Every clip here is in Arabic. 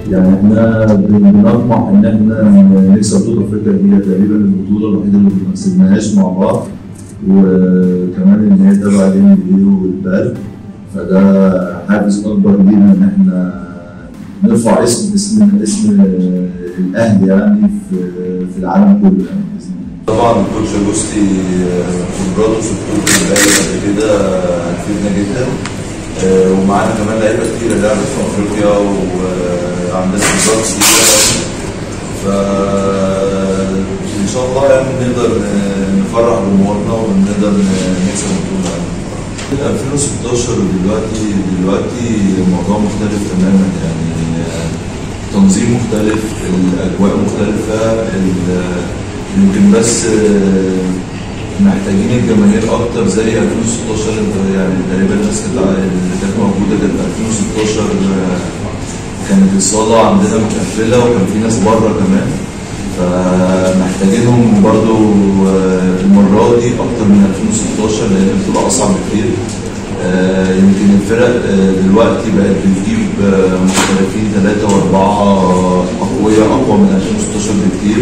يعني احنا بنطمح ان احنا نكسب بطوله افريقيا، هي تقريبا البطوله الوحيده اللي ما كسبناهاش مع بعض، وكمان ان هي تبع الNBA والبال، فده حافز اكبر لينا ان احنا نرفع اسم الاهلي يعني في العالم كله يعني باذن الله. طبعا الكوتش اجوستي خبراته في بطوله البال قبل كده هتفيدنا جدا، ومعانا كمان لعيبه كتير لعبت في افريقيا وعندنا خبرات كتير، فان شاء الله يعني نقدر نفرح جمهورنا ونقدر نكسب البطوله. 2016 ودلوقتي الموضوع مختلف تماما، يعني تنظيم مختلف، الاجواء مختلفه، يمكن بس محتاجين الجماهير اكتر زي 2016. يعني تقريبا الناس اللي كانت موجوده كانت في 2016 كانت الصاله عندنا متقفله وكان في ناس بره كمان، فمحتاجينهم برضو المره دي اكتر من 2016 لان بتبقى اصعب بكتير. يمكن الفرق دلوقتي بقت بتجيب محترفين 3 و4 اقوياء اقوى من 2016 بكتير،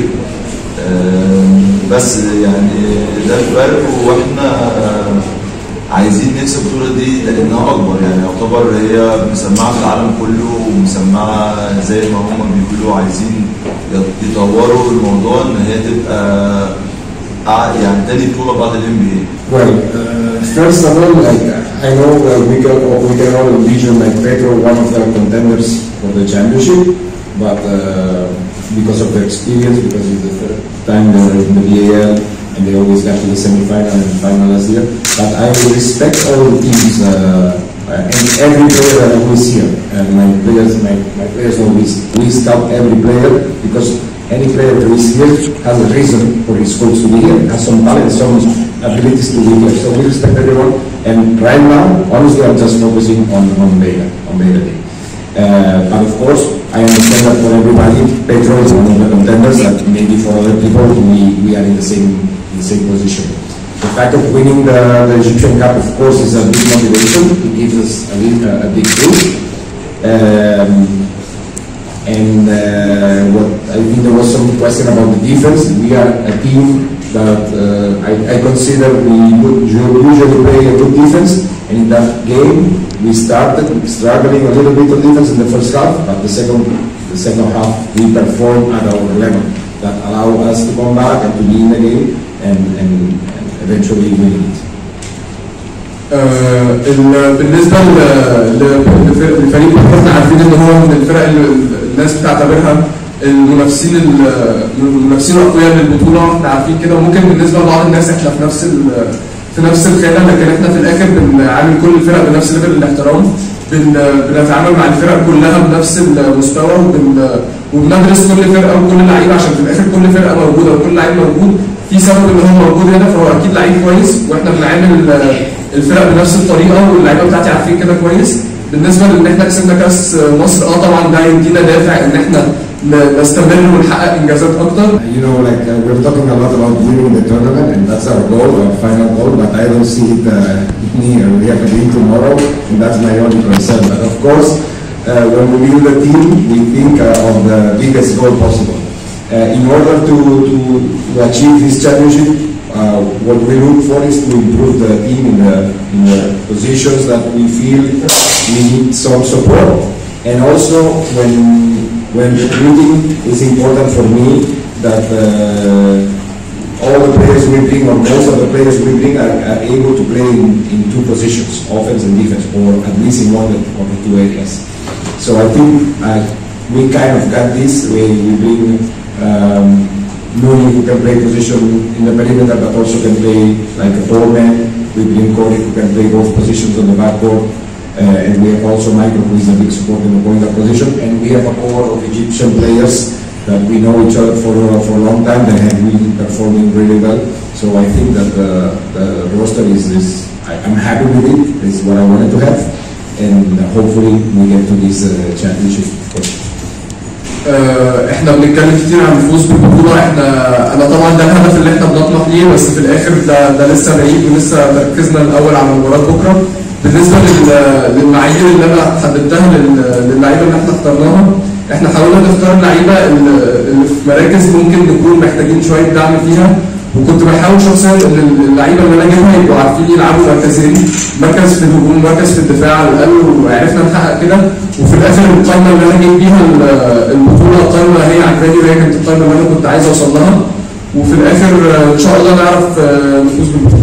بس يعني ده الفرق، واحنا عايزين نكسب البطوله دي لانها اكبر، يعني يعتبر هي مسمعه في العالم كله ومسمعه زي ما هم بيقولوا، عايزين يطوروا الموضوع ان هي تبقى يعني تاني بطوله بعد الNBA. Well, first of all, like I know we can all envision like Pedro one of the contenders for the championship, but because of their experience, because it's the third time they're in the BAL and they always got to the semi-final and final last year. But I respect all the teams and every player that I always hear. And my players always, we scout every player because any player that is here has a reason for his coach to be here, has some talent, some abilities to be here. So we respect everyone. And right now, honestly, I'm just focusing on Vega Day. But of course, I understand that for everybody, Pedro is one of the contenders. That maybe for other people, we are in the same position. The fact of winning the Egyptian Cup, of course, is a big motivation. It gives us a big boost. What I think there was some question about the defense. We are a team that I consider we usually play a good defense. And in that game, we started struggling a little bit on defense in the first half, but the second half we performed at our level that allow us to come back and to be in the game and eventually win it. بالنسبه للفريق احنا عارفين ان هو من الفرق اللي الناس بتعتبرها المنافسين الاقوياء للبطوله، احنا عارفين كده. وممكن بالنسبه لبعض الناس احنا في نفس الخانه، لكن احنا في الاخر بنعامل كل الفرق بنفس ليفل الاحترام، بنتعامل مع الفرق كلها بنفس المستوى، وبندرس كل فرقه وكل لعيب، عشان في الاخر كل فرقه موجوده وكل لعيب موجود في سبب ان هو موجود هنا، فهو اكيد لعيب كويس، واحنا بنعامل الفرق بنفس الطريقه، واللعيبه بتاعتي عارفين كده كويس. بالنسبه لان احنا كسبنا كاس مصر، طبعا ده هيدينا دافع ان احنا نستمر ونحقق انجازات اكتر. You know, like we're talking a lot about winning the tournament, and that's our goal, our final goal. But I don't see it near. We have a game tomorrow, and that's my only concern. But of course, when we build a team, we think of the biggest goal possible. In order to achieve this championship, what we look for is to improve the team in the positions that we feel we need some support, and also when recruiting, it's important for me that all the players we bring, or most of the players we bring, are able to play in two positions, offense and defense, or at least in one of the two areas. So I think we kind of got this. We bring Nuni, who can play position in the perimeter, but also can play like a ball man. We bring Corey, who can play both positions on the backcourt. And we have also Michael, who is a big support in the point guard position. And we have a core of Egyptian players that we know each other for a long time. They have been performing really well. So I think that the roster is I'm happy with it. It's what I wanted to have. And hopefully we get to this championship. احنا بنتكلم كتير عن الفوز بالبطوله، انا طبعا ده الهدف اللي احنا بنطمح ليه، بس في الاخر ده لسه بعيد، ولسه تركيزنا الاول على مباراه بكره. بالنسبه للمعايير اللي انا حددتها للعيبه اللي احنا اخترناها، احنا حاولنا نختار اللعيبه اللي في مراكز ممكن نكون محتاجين شويه دعم فيها، وكنت بحاول شخصيا ان اللعيبه اللي انا جايبها يبقوا عارفين يلعبوا مركزين، مركز في الهجوم ومركز في الدفاع على الاقل، وعرفنا نحقق كده. وفي الاخر القائمه اللي انا جايب بيها البطوله قائمه هي عجباني، وهي كانت القائمه اللي انا كنت عايز اوصل لها، وفي الاخر ان شاء الله نعرف نفوز بالبطوله.